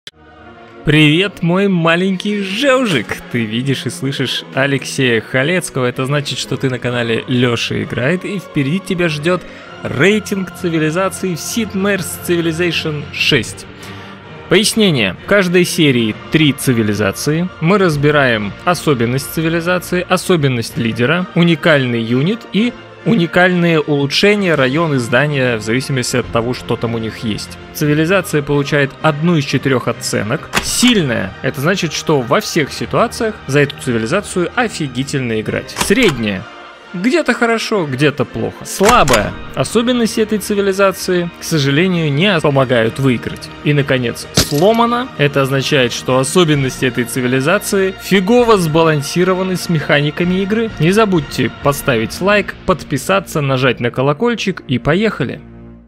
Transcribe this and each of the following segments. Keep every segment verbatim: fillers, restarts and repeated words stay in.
Привет, мой маленький жевжик! Ты видишь и слышишь Алексея Халецкого. Это значит, что ты на канале Лёша Играет, и впереди тебя ждет рейтинг цивилизаций в Sid Meier's Civilization шесть. Пояснение. В каждой серии три цивилизации. Мы разбираем особенность цивилизации, особенность лидера, уникальный юнит и уникальные улучшения, районы, здания, в зависимости от того, что там у них есть. Цивилизация получает одну из четырех оценок. Сильная — это значит, что во всех ситуациях за эту цивилизацию офигительно играть. Средняя — где-то хорошо, где-то плохо. Слабая — особенности этой цивилизации, к сожалению, не помогают выиграть. И, наконец, сломана — это означает, что особенности этой цивилизации фигово сбалансированы с механиками игры. Не забудьте поставить лайк, подписаться, нажать на колокольчик и поехали!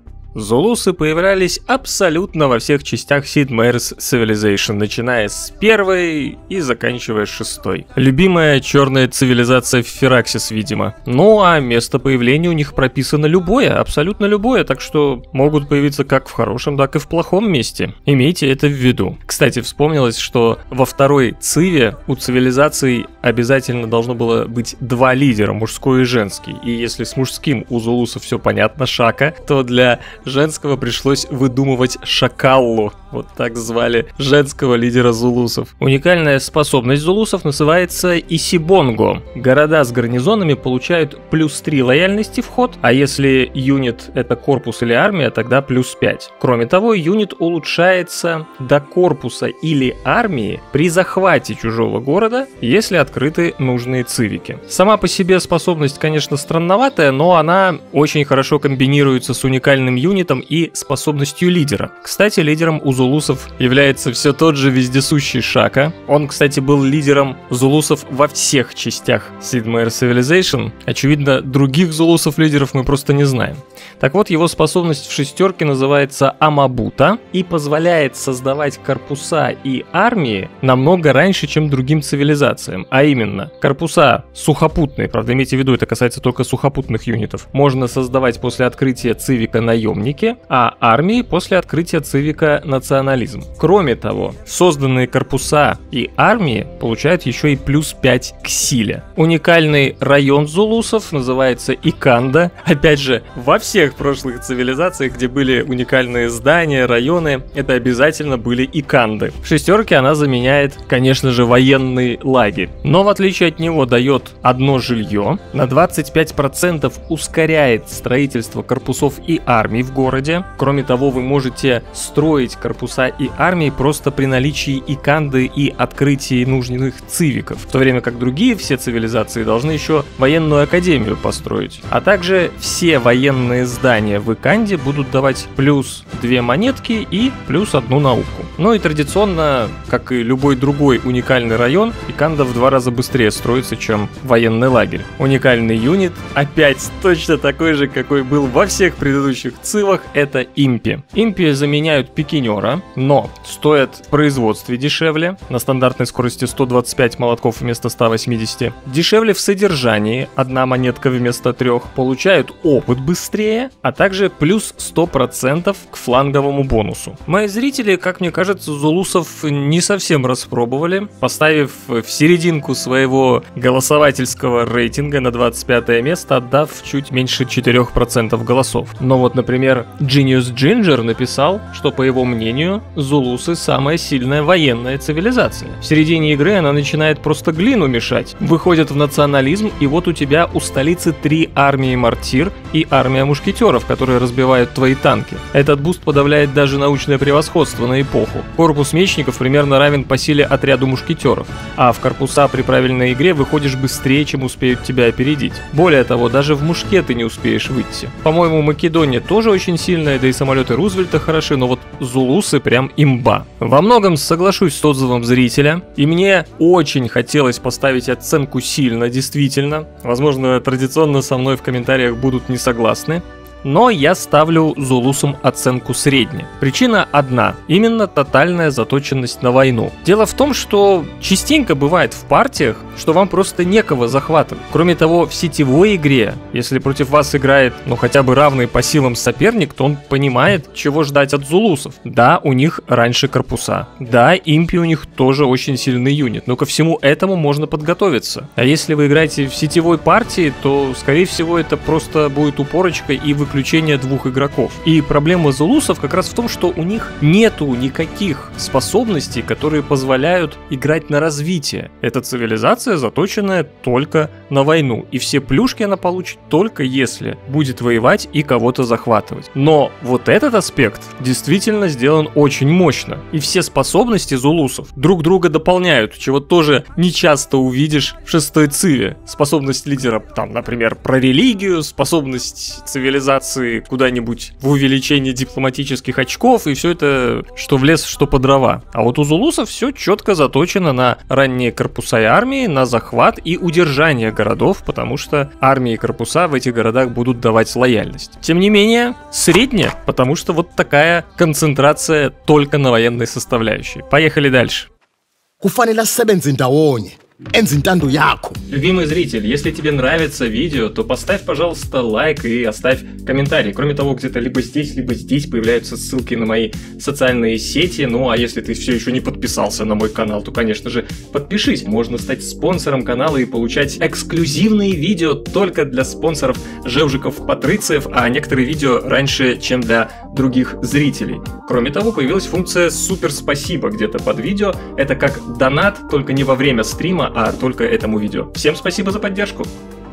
Зулусы появлялись абсолютно во всех частях Sid Meier's Civilization, начиная с первой и заканчивая шестой. Любимая черная цивилизация в Фераксис, видимо. Ну а место появления у них прописано любое, абсолютно любое, так что могут появиться как в хорошем, так и в плохом месте. Имейте это в виду. Кстати, вспомнилось, что во второй циве у цивилизаций обязательно должно было быть два лидера, мужской и женский. И если с мужским у зулусов все понятно, Шака, то для женского пришлось выдумывать Шакаллу. Вот так звали женского лидера зулусов. Уникальная способность зулусов называется Исибонго. Города с гарнизонами получают плюс три лояльности в ход, а если юнит это корпус или армия, тогда плюс пять. Кроме того, юнит улучшается до корпуса или армии при захвате чужого города, если открыты нужные цивики. Сама по себе способность, конечно, странноватая, но она очень хорошо комбинируется с уникальным юнитом и способностью лидера. Кстати, лидером у зулусов является все тот же вездесущий Шака. Он, кстати, был лидером зулусов во всех частях Sid Meier's Civilization. Очевидно, других зулусов-лидеров мы просто не знаем. Так вот, его способность в шестерке называется Амабута и позволяет создавать корпуса и армии намного раньше, чем другим цивилизациям. А именно, корпуса сухопутные, правда, имейте в виду, это касается только сухопутных юнитов, можно создавать после открытия цивика наемники, а армии после открытия цивика национализм. Кроме того, созданные корпуса и армии получают еще и плюс пять к силе. Уникальный район зулусов называется Иканда. Опять же, во всех прошлых цивилизациях, где были уникальные здания, районы, это обязательно были Иканды. В шестерке она заменяет, конечно же, военный лагерь. Но в отличие от него дает одно жилье, на двадцать пять процентов ускоряет строительство корпусов и армий в городе. Кроме того, вы можете строить корпуса и армии просто при наличии Иканды и открытии нужных цивиков, в то время как другие все цивилизации должны еще военную академию построить. А также все военные здания в Иканде будут давать плюс две монетки и плюс одну науку. Ну и традиционно, как и любой другой уникальный район, Иканда в два раза быстрее строится, чем военный лагерь. Уникальный юнит, опять точно такой же, какой был во всех предыдущих цивах, это импи. Импи заменяют пикинера, но стоят в производстве дешевле, на стандартной скорости сто двадцать пять молотков вместо ста восьмидесяти. Дешевле в содержании, одна монетка вместо трех. Получают опыт быстрее, а также плюс сто процентов к фланговому бонусу. Мои зрители, как мне кажется, зулусов не совсем распробовали, поставив в серединку своего голосовательского рейтинга на двадцать пятое место, отдав чуть меньше четырёх процентов голосов. Но вот, например, Genius Ginger написал, что, по его мнению, зулусы самая сильная военная цивилизация. В середине игры она начинает просто глину мешать, выходит в национализм, и вот у тебя у столицы три армии мортир и армия мушкетеров, которые разбивают твои танки. Этот буст подавляет даже научное превосходство на эпоху. Корпус мечников примерно равен по силе отряду мушкетеров, а в корпуса при правильной игре выходишь быстрее, чем успеют тебя опередить. Более того, даже в мушке ты не успеешь выйти. По-моему, Македония тоже очень сильная, да и самолеты Рузвельта хороши, но вот зулусы прям имба. Во многом соглашусь с отзывом зрителя, и мне очень хотелось поставить оценку сильно, действительно. Возможно, традиционно со мной в комментариях будут не согласны. но я ставлю зулусам оценку средне. Причина одна, именно тотальная заточенность на войну. Дело в том, что частенько бывает в партиях, что вам просто некого захватывать. Кроме того, в сетевой игре, если против вас играет, ну, хотя бы равный по силам соперник, то он понимает, чего ждать от зулусов. Да, у них раньше корпуса. Да, импи у них тоже очень сильный юнит, но ко всему этому можно подготовиться. А если вы играете в сетевой партии, то, скорее всего, это просто будет упорочка и выключение двух игроков. И проблема зулусов как раз в том, что у них нету никаких способностей, которые позволяют играть на развитие. Эта цивилизация заточенная только на войну, и все плюшки она получит только если будет воевать и кого-то захватывать. Но вот этот аспект действительно сделан очень мощно, и все способности зулусов друг друга дополняют, чего тоже не часто увидишь в шестой циве. Способность лидера, там, например, про религию, способность цивилизации куда-нибудь в увеличении дипломатических очков, и все это что в лес, что по дрова. А вот у зулусов все четко заточено на ранние корпуса и армии, на захват и удержание городов, потому что армии и корпуса в этих городах будут давать лояльность. Тем не менее, средняя, потому что вот такая концентрация только на военной составляющей. Поехали дальше. Любимый зритель, если тебе нравится видео, то поставь, пожалуйста, лайк и оставь комментарий. Кроме того, где-то либо здесь, либо здесь появляются ссылки на мои социальные сети. Ну а если ты все еще не подписался на мой канал, то, конечно же, подпишись. Можно стать спонсором канала и получать эксклюзивные видео только для спонсоров жевжиков-патрициев, а некоторые видео раньше, чем для других зрителей. Кроме того, появилась функция «Супер спасибо» где-то под видео. Это как донат, только не во время стрима, а только этому видео. Всем спасибо за поддержку.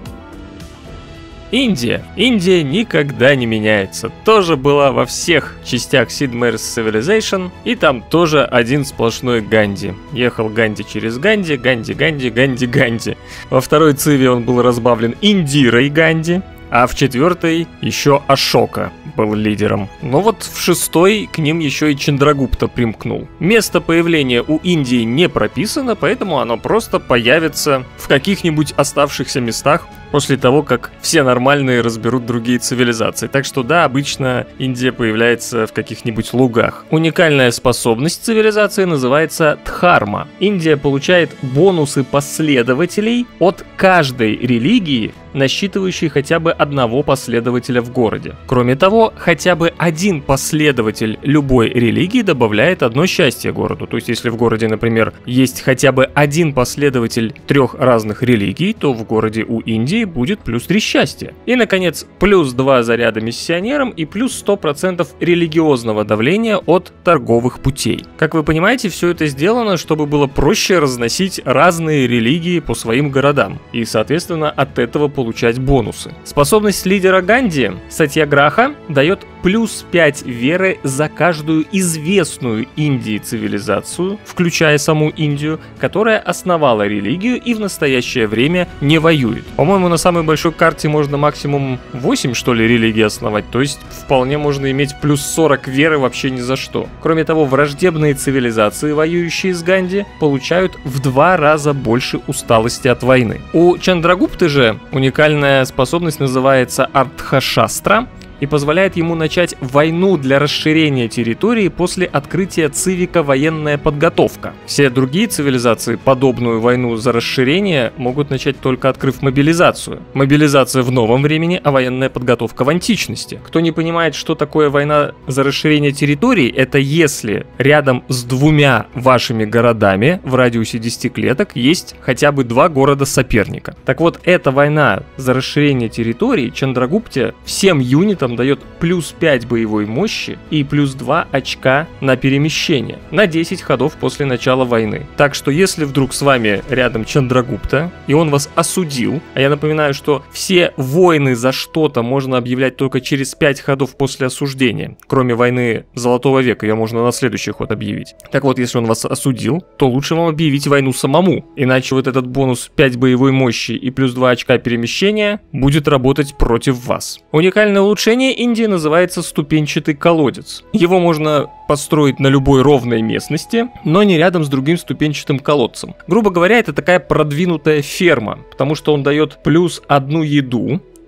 Индия. Индия никогда не меняется. Тоже была во всех частях Sid Meier's Civilization, и там тоже один сплошной Ганди. Ехал Ганди через Ганди, Ганди, Ганди, Ганди, Ганди. Во второй циве он был разбавлен Индирой Ганди, а в четвертой еще Ашока был лидером. Но вот в шестой к ним еще и Чандрагупта примкнул. Место появления у Индии не прописано, поэтому оно просто появится в каких-нибудь оставшихся местах после того, как все нормальные разберут другие цивилизации. Так что да, обычно Индия появляется в каких-нибудь лугах. Уникальная способность цивилизации называется Дхарма. Индия получает бонусы последователей от каждой религии, насчитывающей хотя бы одного последователя в городе. Кроме того, хотя бы один последователь любой религии добавляет одно счастье городу. То есть, если в городе, например, есть хотя бы один последователь трех разных религий, то в городе у Индии будет плюс три счастья. И, наконец, плюс два заряда миссионерам и плюс сто процентов религиозного давления от торговых путей. Как вы понимаете, все это сделано, чтобы было проще разносить разные религии по своим городам. И, соответственно, от этого получать бонусы. Способность лидера Ганди, Сатьяграха, дает плюс пять веры за каждую известную Индии цивилизацию, включая саму Индию, которая основала религию и в настоящее время не воюет. По-моему, на самой большой карте можно максимум восемь, что ли, религий основать, то есть вполне можно иметь плюс сорок веры вообще ни за что. Кроме того, враждебные цивилизации, воюющие с Ганди, получают в два раза больше усталости от войны. У Чандрагупты же уникальная способность называется Артхашастра и позволяет ему начать войну для расширения территории после открытия цивика «Военная подготовка». Все другие цивилизации подобную войну за расширение могут начать только открыв мобилизацию. Мобилизация в новом времени, а военная подготовка в античности. Кто не понимает, что такое война за расширение территорий, это если рядом с двумя вашими городами в радиусе десяти клеток есть хотя бы два города соперника. Так вот, эта война за расширение территорий Чандрагупте всем юнитам дает плюс пять боевой мощи и плюс два очка на перемещение на десять ходов после начала войны. Так что если вдруг с вами рядом Чандрагупта и он вас осудил, а я напоминаю, что все войны за что-то можно объявлять только через пять ходов после осуждения, кроме войны Золотого века, ее можно на следующий ход объявить. Так вот, если он вас осудил, то лучше вам объявить войну самому, иначе вот этот бонус пять боевой мощи и плюс два очка перемещения будет работать против вас. Уникальное улучшение Индии называется ступенчатый колодец. Его можно построить на любой ровной местности, но не рядом с другим ступенчатым колодцем. Грубо говоря, это такая продвинутая ферма, потому что он дает плюс одну еду,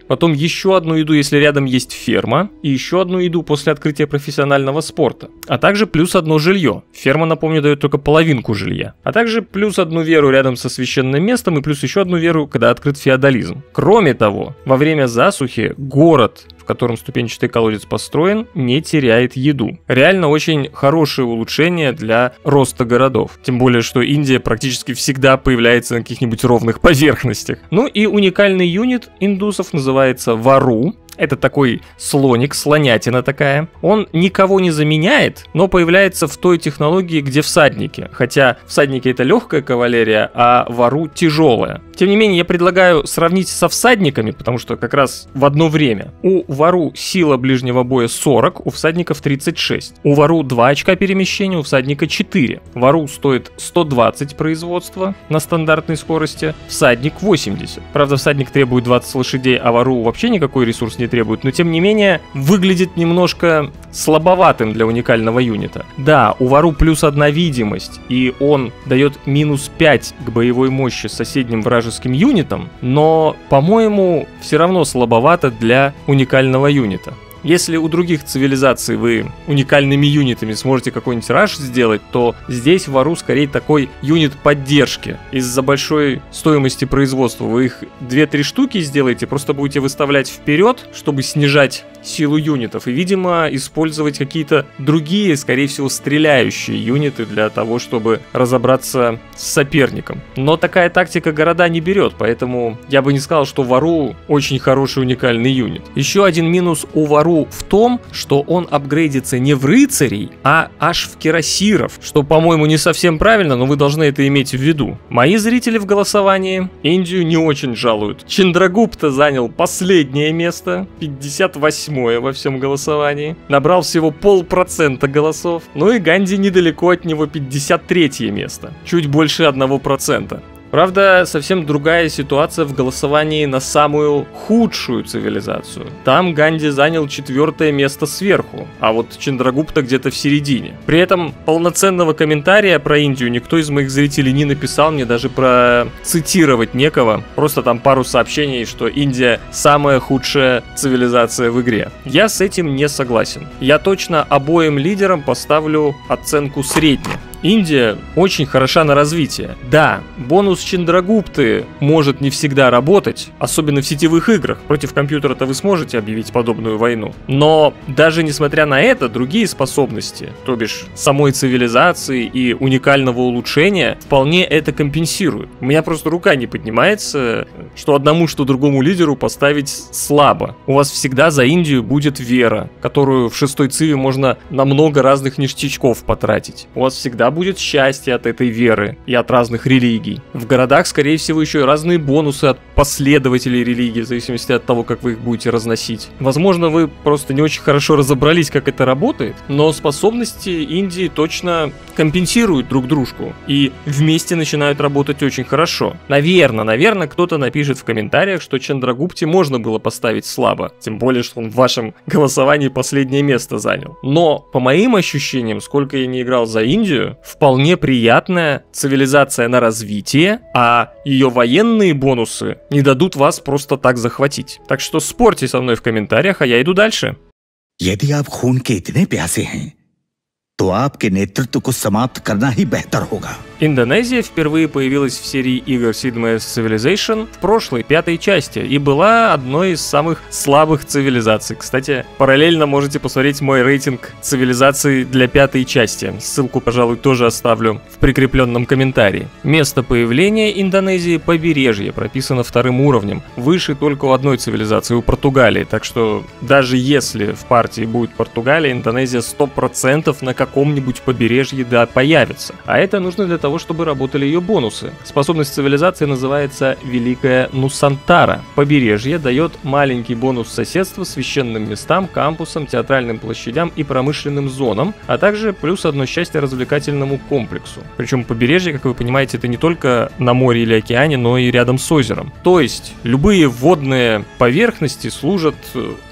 потом еще одну еду, если рядом есть ферма, и еще одну еду после открытия профессионального спорта, а также плюс одно жилье. Ферма, напомню, дает только половинку жилья, а также плюс одну веру рядом со священным местом и плюс еще одну веру, когда открыт феодализм. Кроме того, во время засухи город, в котором ступенчатый колодец построен, не теряет еду. Реально очень хорошее улучшение для роста городов. Тем более, что Индия практически всегда появляется на каких-нибудь ровных поверхностях. Ну и уникальный юнит индусов называется Вару. Это такой слоник, слонятина такая. Он никого не заменяет, но появляется в той технологии, где всадники. Хотя всадники — это легкая кавалерия, а Вару — тяжелая. Тем не менее, я предлагаю сравнить со всадниками, потому что как раз в одно время. У Вару сила ближнего боя сорок, у всадников тридцать шесть. У Вару два очка перемещения, у всадника четыре. Вару стоит сто двадцать производства на стандартной скорости, всадник восемьдесят. Правда, всадник требует двадцать лошадей, а Вару вообще никакой ресурс не требует, но тем не менее выглядит немножко слабоватым для уникального юнита. Да, у Вару плюс одна видимость, и он дает минус пять к боевой мощи соседним вражеским юнитам, но, по-моему, все равно слабовато для уникального юнита. Если у других цивилизаций вы уникальными юнитами сможете какой-нибудь раш сделать, то здесь Вару скорее такой юнит поддержки. Из-за большой стоимости производства вы их две-три штуки сделаете, просто будете выставлять вперед, чтобы снижать силу юнитов, и, видимо, использовать какие-то другие, скорее всего, стреляющие юниты для того, чтобы разобраться с соперником. Но такая тактика города не берет, поэтому я бы не сказал, что Вару очень хороший уникальный юнит. Еще один минус у Вару в том, что он апгрейдится не в рыцарей, а аж в кирасиров, что, по-моему, не совсем правильно, но вы должны это иметь в виду. Мои зрители в голосовании Индию не очень жалуют. Чандрагупта занял последнее место, пятьдесят восьмое во всем голосовании, набрал всего полпроцента голосов, ну и Ганди недалеко от него, пятьдесят третье место, чуть больше одного процента. Правда, совсем другая ситуация в голосовании на самую худшую цивилизацию. Там Ганди занял четвертое место сверху, а вот Чандрагупта где-то в середине. При этом полноценного комментария про Индию никто из моих зрителей не написал, мне даже процитировать некого. Просто там пару сообщений, что Индия самая худшая цивилизация в игре. Я с этим не согласен. Я точно обоим лидерам поставлю оценку средней. Индия очень хороша на развитие. Да, бонус Чандрагупты может не всегда работать, особенно в сетевых играх. Против компьютера-то вы сможете объявить подобную войну. Но даже несмотря на это, другие способности, то бишь самой цивилизации и уникального улучшения, вполне это компенсируют. У меня просто рука не поднимается, что одному, что другому лидеру поставить слабо. У вас всегда за Индию будет вера, которую в шестой циве можно на много разных ништячков потратить. У вас всегда будет счастье от этой веры и от разных религий. В городах, скорее всего, еще и разные бонусы от последователей религии, в зависимости от того, как вы их будете разносить. Возможно, вы просто не очень хорошо разобрались, как это работает, но способности Индии точно компенсируют друг дружку и вместе начинают работать очень хорошо. Наверное, наверное, кто-то напишет в комментариях, что Чандрагупте можно было поставить слабо, тем более, что он в вашем голосовании последнее место занял. Но, по моим ощущениям, сколько я не играл за Индию, вполне приятная цивилизация на развитие, а ее военные бонусы не дадут вас просто так захватить. Так что спорьте со мной в комментариях, а я иду дальше. यदि आप खून के इतने प्यासे हैं, तो आपके नेतृत्व को समाप्त करना ही बेहतर होगा. Индонезия впервые появилась в серии игр Sid Meier's Civilization в прошлой, пятой части, и была одной из самых слабых цивилизаций. Кстати, параллельно можете посмотреть мой рейтинг цивилизаций для пятой части. Ссылку, пожалуй, тоже оставлю в прикрепленном комментарии. Место появления Индонезии — побережье, прописано вторым уровнем. Выше только у одной цивилизации, у Португалии. Так что даже если в партии будет Португалия, Индонезия сто процентов на каком-нибудь побережье да появится. А это нужно для того, чтобы работали ее бонусы. Способность цивилизации называется Великая Нусантара. Побережье дает маленький бонус соседства священным местам, кампусам, театральным площадям и промышленным зонам, а также плюс одно счастье развлекательному комплексу. Причем побережье, как вы понимаете, это не только на море или океане, но и рядом с озером. То есть любые водные поверхности служат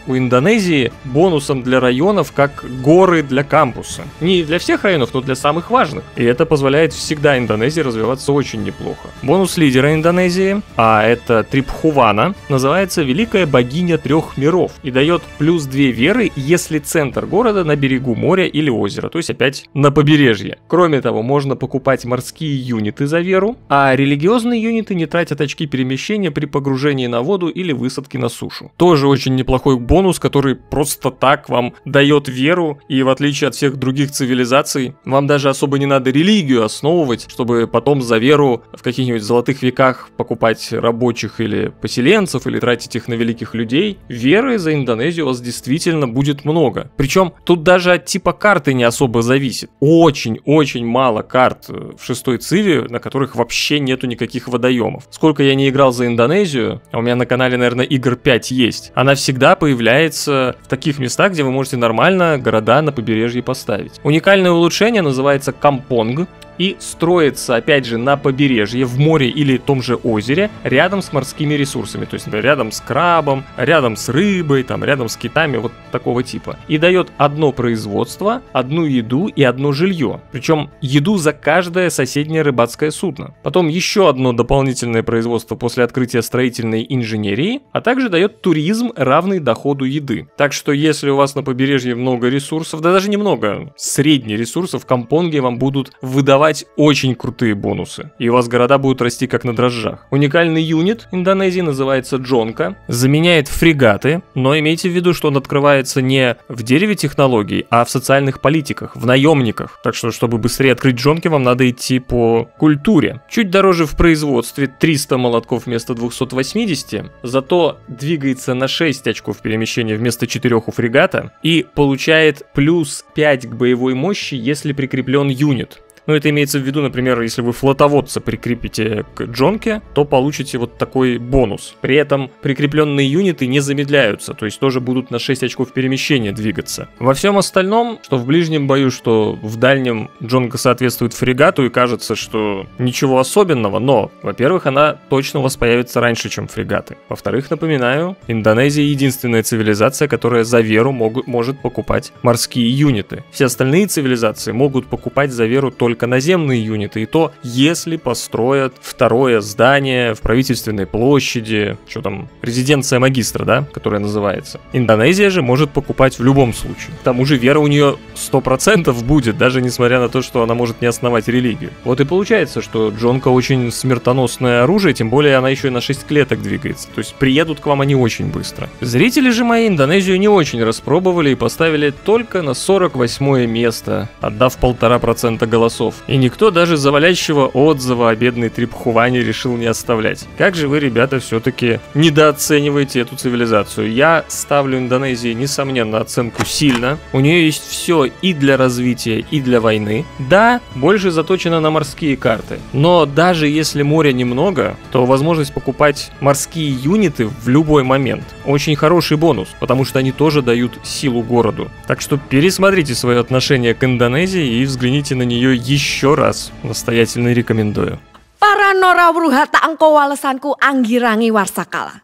у Индонезии бонусом для районов, как горы для кампуса. Не для всех районов, но для самых важных. И это позволяет всегда Индонезии развиваться очень неплохо. Бонус лидера Индонезии, а это Трипхувана, называется «Великая богиня трех миров» и дает плюс две веры, если центр города на берегу моря или озера, то есть опять на побережье. Кроме того, можно покупать морские юниты за веру, а религиозные юниты не тратят очки перемещения при погружении на воду или высадке на сушу. Тоже очень неплохой бонус, который просто так вам дает веру, и в отличие от всех других цивилизаций, вам даже особо не надо религию основывать, чтобы потом за веру в каких-нибудь золотых веках покупать рабочих или поселенцев, или тратить их на великих людей. Веры за Индонезию у вас действительно будет много. Причем тут даже от типа карты не особо зависит. Очень-очень мало карт в шестой циве, на которых вообще нету никаких водоемов. Сколько я не играл за Индонезию, а у меня на канале, наверное, игр пять есть, она всегда появляется в таких местах, где вы можете нормально города на побережье поставить. Уникальное улучшение называется Кампонг и строится, опять же, на побережье, в море или том же озере, рядом с морскими ресурсами. То есть, например, рядом с крабом, рядом с рыбой, там, рядом с китами, вот такого типа. И дает одно производство, одну еду и одно жилье. Причем еду за каждое соседнее рыбацкое судно. Потом еще одно дополнительное производство после открытия строительной инженерии, а также дает туризм, равный доходу еды. Так что, если у вас на побережье много ресурсов, да даже немного, средние ресурсы, в Кампонге вам будут выдавать очень крутые бонусы, и у вас города будут расти как на дрожжах. Уникальный юнит Индонезии называется Джонка, заменяет фрегаты, но имейте в виду, что он открывается не в дереве технологий, а в социальных политиках, в наемниках. Так что, чтобы быстрее открыть Джонки, вам надо идти по культуре. Чуть дороже в производстве, триста молотков вместо двухсот восьмидесяти, зато двигается на шесть очков перемещения вместо четырёх у фрегата и получает плюс пять к боевой мощи, если прикреплен юнит. Ну, это имеется в виду, например, если вы флотоводца прикрепите к Джонке, то получите вот такой бонус. При этом прикрепленные юниты не замедляются, то есть тоже будут на шесть очков перемещения двигаться. Во всем остальном, что в ближнем бою, что в дальнем, Джонка соответствует фрегату, и кажется, что ничего особенного, но, во-первых, она точно у вас появится раньше, чем фрегаты. Во-вторых, напоминаю, Индонезия единственная цивилизация, которая за веру могут, может покупать морские юниты. Все остальные цивилизации могут покупать за веру только наземные юниты, и то, если построят второе здание в правительственной площади, что там, резиденция магистра, да, которая называется. Индонезия же может покупать в любом случае. К тому же вера у нее сто процентов будет, даже несмотря на то, что она может не основать религию. Вот и получается, что Джонка очень смертоносное оружие, тем более она еще и на шесть клеток двигается, то есть приедут к вам они очень быстро. Зрители же мои Индонезию не очень распробовали и поставили только на сорок восьмое место, отдав полтора процента голосов. И никто даже завалящего отзыва о бедной Трипхуване решил не оставлять. Как же вы, ребята, все-таки недооцениваете эту цивилизацию? Я ставлю Индонезии, несомненно, оценку сильно. У нее есть все и для развития, и для войны. Да, больше заточено на морские карты. Но даже если моря немного, то возможность покупать морские юниты в любой момент очень хороший бонус, потому что они тоже дают силу городу. Так что пересмотрите свое отношение к Индонезии и взгляните на нее еще раз. Настоятельно рекомендую. Para nora wruha tak engko walesanku anggirangi warsakala.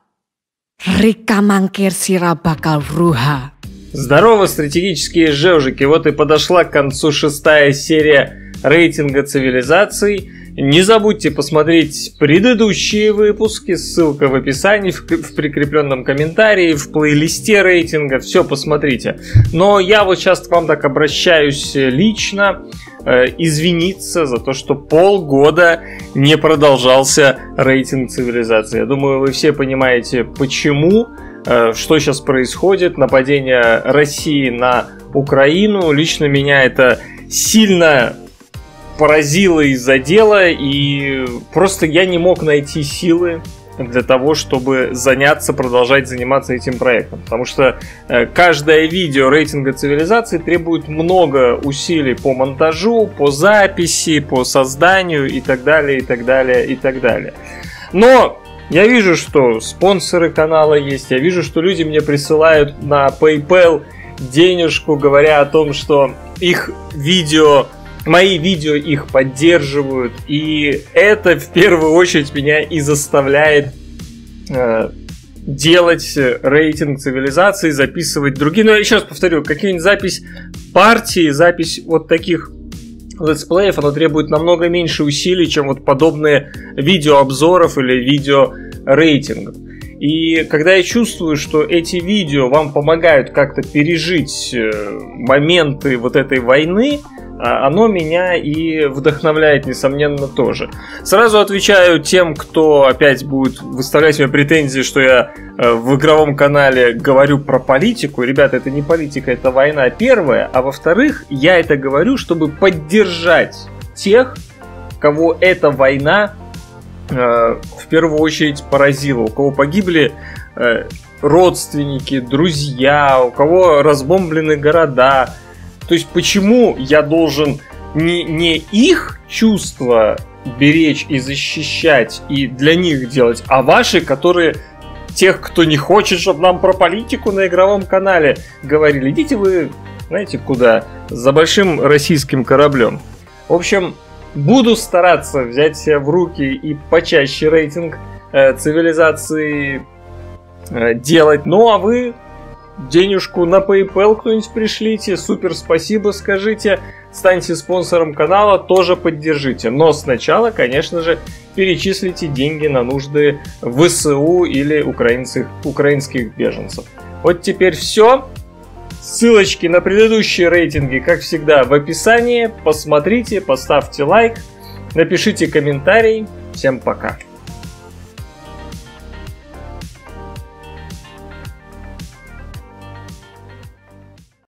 Rika mangkir sira bakal wruha. Здорово, стратегические жевжики. Вот и подошла к концу шестая серия рейтинга цивилизаций. Не забудьте посмотреть предыдущие выпуски, ссылка в описании, в, в прикрепленном комментарии, в плейлисте рейтинга, все посмотрите. Но я вот сейчас к вам так обращаюсь лично, э, извиниться за то, что полгода не продолжался рейтинг цивилизации. Я думаю, вы все понимаете, почему, э, что сейчас происходит, нападение России на Украину. Лично меня это сильно поразило и задело, и просто я не мог найти силы для того, чтобы заняться, продолжать заниматься этим проектом. Потому что э, каждое видео рейтинга цивилизации требует много усилий по монтажу, по записи, по созданию и так далее, и так далее, и так далее. Но я вижу, что спонсоры канала есть, я вижу, что люди мне присылают на PayPal денежку, говоря о том, что их видео... Мои видео их поддерживают, и это в первую очередь меня и заставляет э, делать рейтинг цивилизации, записывать другие. Но я еще раз повторю, какие-нибудь запись партии, запись вот таких летсплеев, оно требует намного меньше усилий, чем вот подобные видеообзоров или видеорейтингов. И когда я чувствую, что эти видео вам помогают как-то пережить моменты вот этой войны, оно меня и вдохновляет, несомненно, тоже. Сразу отвечаю тем, кто опять будет выставлять мне претензии, что я в игровом канале говорю про политику. Ребята, это не политика, это война, первое. А во-вторых, я это говорю, чтобы поддержать тех, кого эта война э, в первую очередь поразила, у кого погибли э, родственники, друзья, у кого разбомблены города. То есть почему я должен не, не их чувства беречь и защищать и для них делать, а ваши, которые тех, кто не хочет, чтобы нам про политику на игровом канале говорили. Идите вы, знаете куда, за большим российским кораблем. В общем, буду стараться взять себя в руки и почаще рейтинг э, цивилизации э, делать. Ну а вы денежку на PayPal кто-нибудь пришлите, супер спасибо скажите, станьте спонсором канала, тоже поддержите. Но сначала, конечно же, перечислите деньги на нужды ВСУ или украинских, украинских беженцев. Вот теперь все. Ссылочки на предыдущие рейтинги, как всегда, в описании. Посмотрите, поставьте лайк, напишите комментарий. Всем пока.